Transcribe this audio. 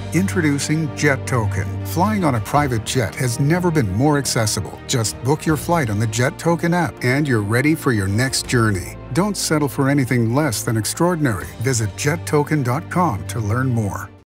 Introducing Jet Token. Flying on a private jet has never been more accessible. Just book your flight on the Jet Token app and you're ready for your next journey. Don't settle for anything less than extraordinary. Visit jettoken.com to learn more.